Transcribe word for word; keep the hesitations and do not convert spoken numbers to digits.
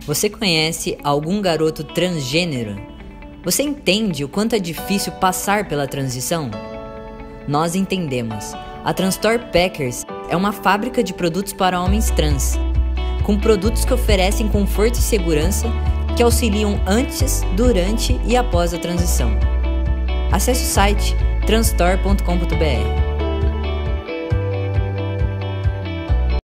Você conhece algum garoto transgênero? Você entende o quanto é difícil passar pela transição? Nós entendemos. A Transtore Packers é uma fábrica de produtos para homens trans, com produtos que oferecem conforto e segurança que auxiliam antes, durante e após a transição. Acesse o site transtore ponto com ponto br.